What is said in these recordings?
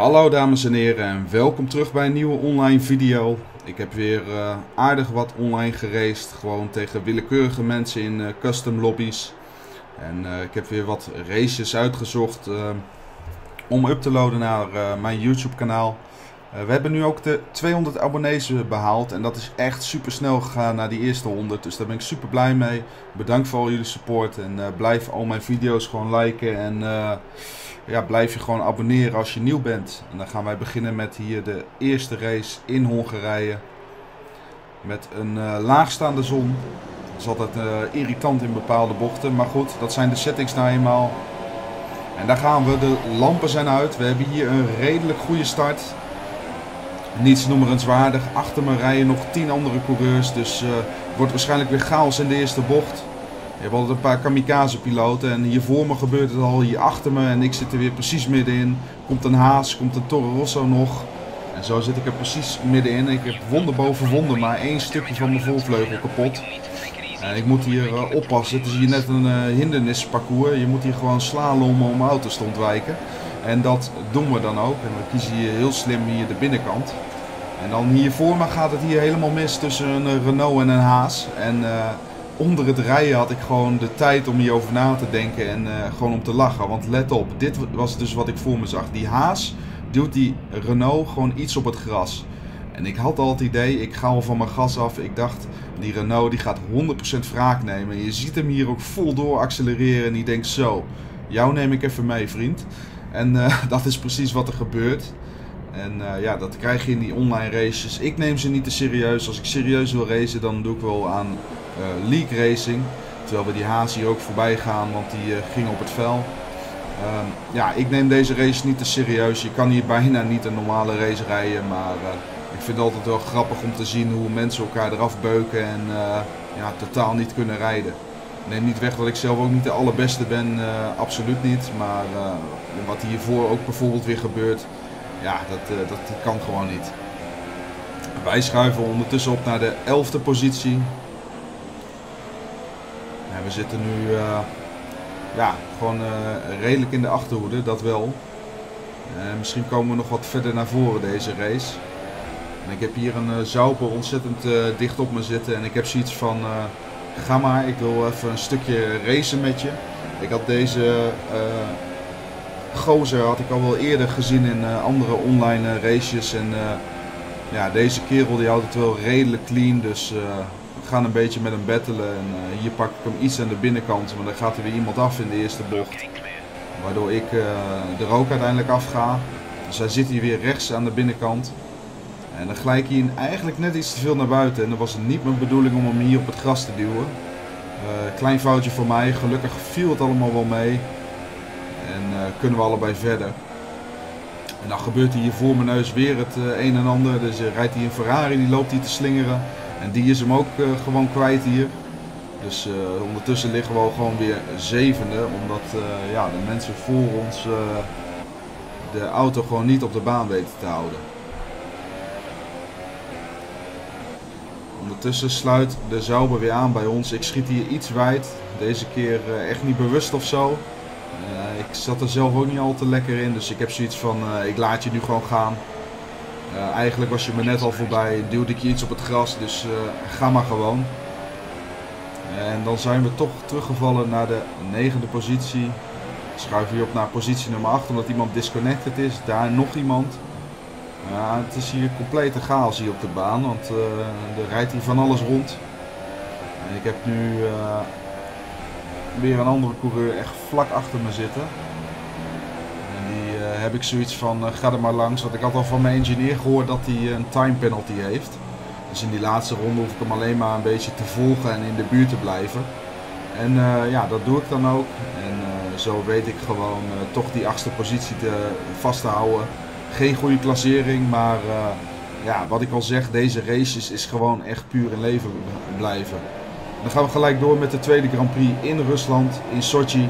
Hallo dames en heren en welkom terug bij een nieuwe online video. Ik heb weer aardig wat online geraced, gewoon tegen willekeurige mensen in custom lobby's. En ik heb weer wat races uitgezocht om up te loaden naar mijn YouTube kanaal. We hebben nu ook de 200 abonnees behaald en dat is echt super snel gegaan naar die eerste 100. Dus daar ben ik super blij mee. Bedankt voor al jullie support en blijf al mijn video's gewoon liken en ja, blijf je gewoon abonneren als je nieuw bent. En dan gaan wij beginnen met hier de eerste race in Hongarije. Met een laagstaande zon. Dat is altijd irritant in bepaalde bochten, maar goed, dat zijn de settings nou eenmaal. En daar gaan we, de lampen zijn uit. We hebben hier een redelijk goede start. Niets noemenswaardig. Achter me rijden nog 10 andere coureurs. Dus het wordt waarschijnlijk weer chaos in de eerste bocht. Je hebt altijd een paar kamikaze piloten. En hier voor me gebeurt het al, hier achter me. En ik zit er weer precies middenin. Komt een Haas, komt een Toro Rosso nog. En zo zit ik er precies middenin. Ik heb wonder boven wonder, maar één stukje van mijn voorvleugel kapot. En ik moet hier oppassen. Het is hier net een hindernisparcours. Je moet hier gewoon slalommen om auto's te ontwijken. En dat doen we dan ook. En we kiezen hier heel slim hier de binnenkant. En dan hier voor me gaat het hier helemaal mis tussen een Renault en een Haas. En onder het rijden had ik gewoon de tijd om hierover na te denken en gewoon om te lachen. Want let op, dit was dus wat ik voor me zag. Die Haas duwt die Renault gewoon iets op het gras. En ik had al het idee, ik ga al van mijn gas af. Ik dacht, die Renault die gaat 100% wraak nemen. En je ziet hem hier ook vol door accelereren en die denkt zo, jou neem ik even mee vriend. En dat is precies wat er gebeurt. En ja, dat krijg je in die online races. Ik neem ze niet te serieus. Als ik serieus wil racen, dan doe ik wel aan league racing. Terwijl we die Haas hier ook voorbij gaan, want die ging op het vel. Ja, ik neem deze race niet te serieus. Je kan hier bijna niet een normale race rijden. Maar ik vind het altijd wel grappig om te zien hoe mensen elkaar eraf beuken en ja, totaal niet kunnen rijden. Neem niet weg dat ik zelf ook niet de allerbeste ben, absoluut niet. Maar wat hiervoor ook bijvoorbeeld weer gebeurt, ja, dat kan gewoon niet. Wij schuiven ondertussen op naar de 11e positie. Ja, we zitten nu ja, gewoon redelijk in de achterhoede, dat wel. Misschien komen we nog wat verder naar voren deze race. En ik heb hier een Sauber ontzettend dicht op me zitten en ik heb zoiets van... ga maar, ik wil even een stukje racen met je. Ik had deze gozer had ik al wel eerder gezien in andere online races. En ja, deze kerel die houdt het wel redelijk clean. Dus we gaan een beetje met hem battelen. En hier pak ik hem iets aan de binnenkant. Maar dan gaat er weer iemand af in de eerste bocht. Waardoor ik er ook uiteindelijk afga. Dus hij zit hier weer rechts aan de binnenkant. En dan gelijk hij eigenlijk net iets te veel naar buiten. En dan was het niet mijn bedoeling om hem hier op het gras te duwen. Klein foutje voor mij. Gelukkig viel het allemaal wel mee. En kunnen we allebei verder. En dan gebeurt hier voor mijn neus weer het een en ander. Dus rijdt hij een Ferrari, die loopt hier te slingeren. En die is hem ook gewoon kwijt hier. Dus ondertussen liggen we al gewoon weer zevende. Omdat ja, de mensen voor ons de auto gewoon niet op de baan weten te houden. Ondertussen sluit de Sauber weer aan bij ons. Ik schiet hier iets wijd. Deze keer echt niet bewust of zo. Ik zat er zelf ook niet al te lekker in. Dus ik heb zoiets van, ik laat je nu gewoon gaan. Eigenlijk was je me net al voorbij. Duwde ik je iets op het gras. Dus ga maar gewoon. En dan zijn we toch teruggevallen naar de 9e positie. Schuiven hier op naar positie nummer 8. Omdat iemand disconnected is. Daar nog iemand. Ja, het is hier complete chaos hier op de baan, want er rijdt hier van alles rond. En ik heb nu weer een andere coureur echt vlak achter me zitten. En die heb ik zoiets van, ga er maar langs. Want ik had al van mijn engineer gehoord dat hij een time penalty heeft. Dus in die laatste ronde hoef ik hem alleen maar een beetje te volgen en in de buurt te blijven. En ja, dat doe ik dan ook. En zo weet ik gewoon toch die 8e positie vast te houden. Geen goede klassering, maar ja, wat ik al zeg, deze races is gewoon echt puur in leven blijven. Dan gaan we gelijk door met de tweede Grand Prix in Rusland, in Sochi.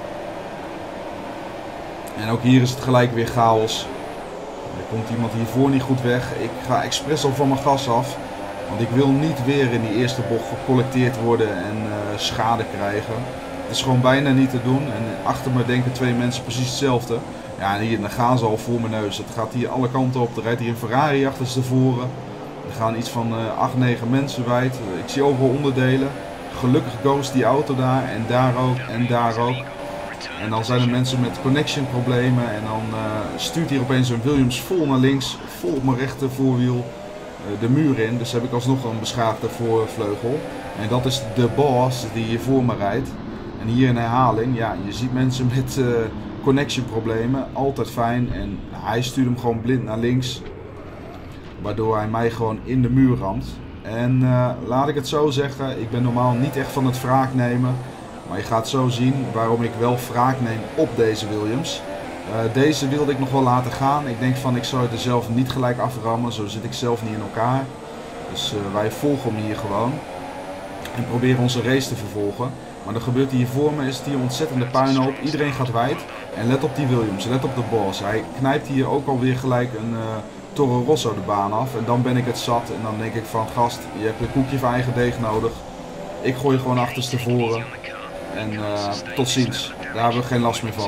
En ook hier is het gelijk weer chaos. Er komt iemand hiervoor niet goed weg. Ik ga expres al van mijn gas af. Want ik wil niet weer in die eerste bocht gecollecteerd worden en schade krijgen. Het is gewoon bijna niet te doen. En achter me denken twee mensen precies hetzelfde. Ja, en hier dan gaan ze al voor mijn neus. Het gaat hier alle kanten op. Er rijdt hier een Ferrari achterstevoren. Er gaan iets van 8, 9 mensen wijd. Ik zie overal onderdelen. Gelukkig ghost die auto daar en daar ook en daar ook. En dan zijn er mensen met connection problemen. En dan stuurt hier opeens een Williams vol naar links. Vol op mijn rechter voorwiel de muur in. Dus heb ik alsnog een beschadigde voorvleugel. En dat is de boss die hier voor me rijdt. En hier in herhaling, ja, je ziet mensen met connection problemen. Altijd fijn. En hij stuurt hem gewoon blind naar links. Waardoor hij mij gewoon in de muur ramt. En laat ik het zo zeggen, ik ben normaal niet echt van het wraak nemen. Maar je gaat zo zien waarom ik wel wraak neem op deze Williams. Deze wilde ik nog wel laten gaan. Ik denk van ik zou het er zelf niet gelijk aframmen. Zo zit ik zelf niet in elkaar. Dus wij volgen hem hier gewoon. En proberen onze race te vervolgen. Maar er gebeurt hier voor me, is het hier ontzettende puinhoop. Iedereen gaat wijd. En let op die Williams, let op de boss. Hij knijpt hier ook alweer gelijk een Toro Rosso de baan af. En dan ben ik het zat. En dan denk ik van gast, je hebt een koekje van eigen deeg nodig. Ik gooi je gewoon achterstevoren. En tot ziens. Daar hebben we geen last meer van.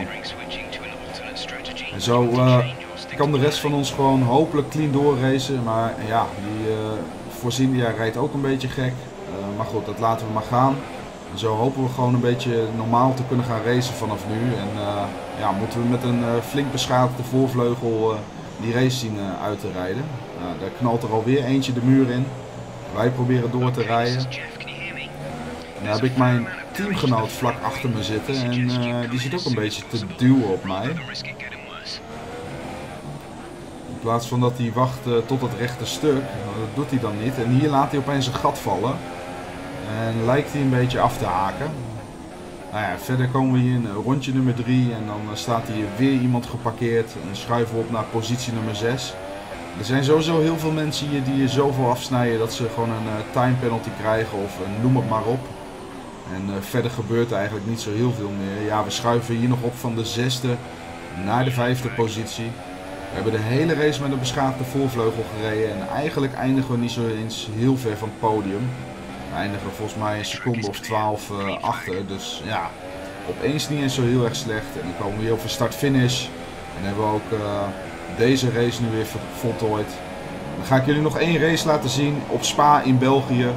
En zo kan de rest van ons gewoon hopelijk clean doorracen. Maar ja, die Forzinia rijdt ook een beetje gek. Maar goed, dat laten we maar gaan. En zo hopen we gewoon een beetje normaal te kunnen gaan racen vanaf nu. En ja, moeten we met een flink beschadigde voorvleugel die race zien uit te rijden. Daar knalt er alweer eentje de muur in. Wij proberen door te rijden. En daar heb ik mijn teamgenoot vlak achter me zitten en die zit ook een beetje te duwen op mij. In plaats van dat hij wacht tot het rechte stuk, dat doet hij dan niet. En hier laat hij opeens een gat vallen. En lijkt hij een beetje af te haken. Nou ja, verder komen we hier in rondje nummer 3 en dan staat hier weer iemand geparkeerd. En schuiven we op naar positie nummer 6. Er zijn sowieso heel veel mensen hier die je zoveel afsnijden dat ze gewoon een time penalty krijgen of noem het maar op. En verder gebeurt er eigenlijk niet zo heel veel meer. Ja, we schuiven hier nog op van de 6e naar de 5e positie. We hebben de hele race met een beschadigde voorvleugel gereden. En eigenlijk eindigen we niet zo eens heel ver van het podium. We eindigen volgens mij een seconde of 12 achter. Dus ja, opeens niet eens zo heel erg slecht. En dan komen we hier over start-finish. En hebben we ook deze race nu weer voltooid. Dan ga ik jullie nog één race laten zien op Spa in België.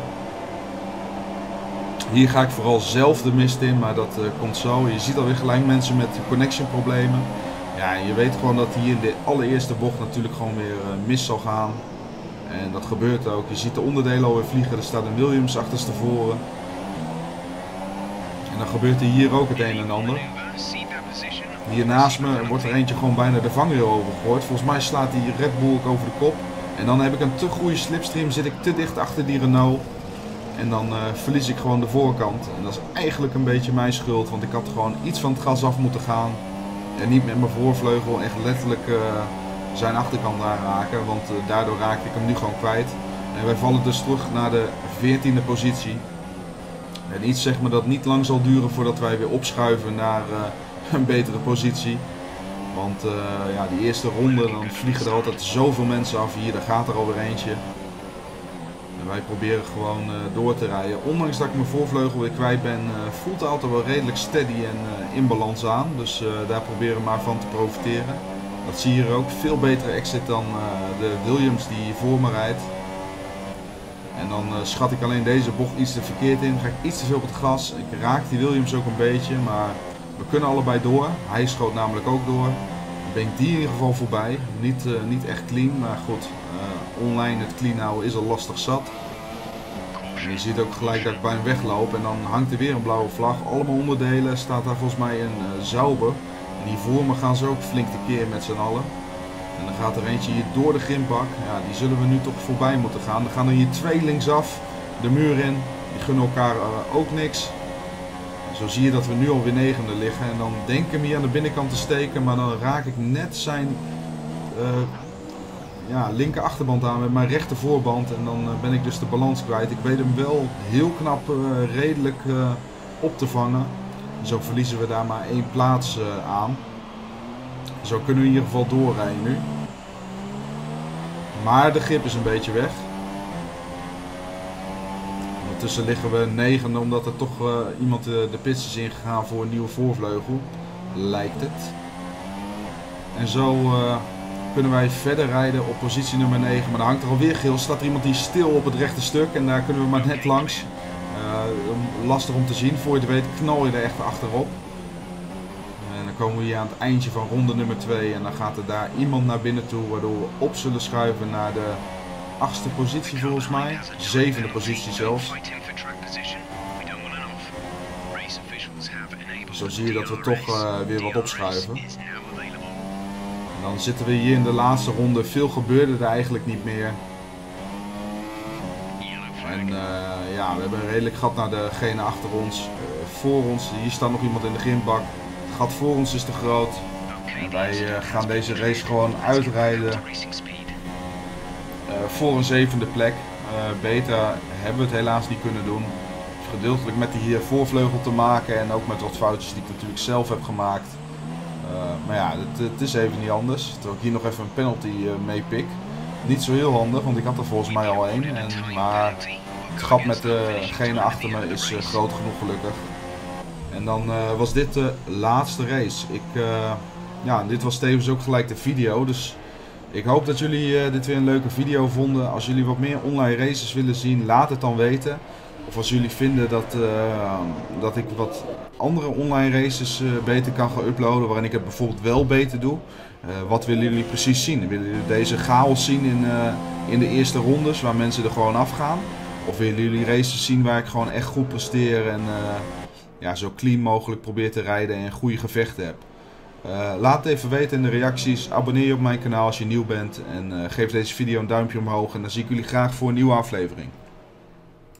Hier ga ik vooral zelf de mist in, maar dat komt zo. Je ziet alweer gelijk mensen met connection problemen. Ja, je weet gewoon dat hier in de allereerste bocht natuurlijk gewoon weer mis zal gaan. En dat gebeurt ook. Je ziet de onderdelen alweer vliegen. Er staat een Williams achterstevoren. En dan gebeurt er hier ook het een en ander. Hier naast me wordt er eentje gewoon bijna de vangrail overgegooid. Volgens mij slaat die Red Bull ook over de kop. En dan heb ik een te goede slipstream, zit ik te dicht achter die Renault. En dan verlies ik gewoon de voorkant. En dat is eigenlijk een beetje mijn schuld, want ik had gewoon iets van het gas af moeten gaan. En niet met mijn voorvleugel echt letterlijk zijn achterkant aanraken, want daardoor raakte ik hem nu gewoon kwijt. En wij vallen dus terug naar de 14e positie. En iets zegt me dat het niet lang zal duren voordat wij weer opschuiven naar een betere positie. Want ja, die eerste ronde, dan vliegen er altijd zoveel mensen af hier, daar gaat er alweer eentje. En wij proberen gewoon door te rijden. Ondanks dat ik mijn voorvleugel weer kwijt ben, voelt het altijd wel redelijk steady en in balans aan. Dus daar proberen we maar van te profiteren. Dat zie je hier ook. Veel betere exit dan de Williams die voor me rijdt. En dan schat ik alleen deze bocht iets te verkeerd in. Dan ga ik iets te veel op het gas. Ik raak die Williams ook een beetje, maar we kunnen allebei door. Hij schoot namelijk ook door. Dan ben ik die in ieder geval voorbij. Niet echt clean, maar goed. Online het clean houden is al lastig zat. En je ziet ook gelijk dat ik bij hem wegloop en dan hangt er weer een blauwe vlag. Allemaal onderdelen, staat daar volgens mij een Sauber. En hier voor me gaan ze ook flink tekeer met z'n allen. En dan gaat er eentje hier door de grimbak. Ja, die zullen we nu toch voorbij moeten gaan. Dan gaan er hier twee linksaf de muur in. Die gunnen elkaar ook niks. En zo zie je dat we nu alweer negende liggen. En dan denk ik hem hier aan de binnenkant te steken. Maar dan raak ik net zijn ja, linker achterband aan met mijn rechter voorband. En dan ben ik dus de balans kwijt. Ik weet hem wel heel knap redelijk op te vangen. Zo verliezen we daar maar één plaats aan. Zo kunnen we in ieder geval doorrijden nu. Maar de grip is een beetje weg. Ondertussen liggen we negende omdat er toch iemand de pits is ingegaan voor een nieuwe voorvleugel. Lijkt het. En zo kunnen wij verder rijden op positie nummer 9. Maar dan hangt er alweer geel. Staat er iemand die stil op het rechte stuk en daar kunnen we maar net langs. Lastig om te zien. Voor je het weet knal je er echt achterop. En dan komen we hier aan het eindje van ronde nummer 2. En dan gaat er daar iemand naar binnen toe. Waardoor we op zullen schuiven naar de 8e positie volgens mij. 7e positie zelfs. Zo zie je dat we toch weer wat opschuiven. En dan zitten we hier in de laatste ronde. Veel gebeurde er eigenlijk niet meer. En ja, we hebben een redelijk gat naar degene achter ons. Voor ons, hier staat nog iemand in de grindbak. Het gat voor ons is te groot. En wij gaan deze race gewoon uitrijden. Voor een 7e plek. Beter hebben we het helaas niet kunnen doen. Gedeeltelijk met die hier voorvleugel te maken en ook met wat foutjes die ik natuurlijk zelf heb gemaakt. Maar ja, het is even niet anders. Terwijl ik hier nog even een penalty meepik. Niet zo heel handig, want ik had er volgens mij al één. Maar het gat met degene achter me is groot genoeg gelukkig. En dan was dit de laatste race. Ja, dit was tevens ook gelijk de video. Dus ik hoop dat jullie dit weer een leuke video vonden. Als jullie wat meer online races willen zien, laat het dan weten. Of als jullie vinden dat ik wat andere online races beter kan gaan uploaden, waarin ik het bijvoorbeeld wel beter doe. Wat willen jullie precies zien? Willen jullie deze chaos zien in de eerste rondes, waar mensen er gewoon afgaan? Of willen jullie races zien waar ik gewoon echt goed presteer en ja, zo clean mogelijk probeer te rijden en goede gevechten heb? Laat het even weten in de reacties. Abonneer je op mijn kanaal als je nieuw bent. En geef deze video een duimpje omhoog. En dan zie ik jullie graag voor een nieuwe aflevering.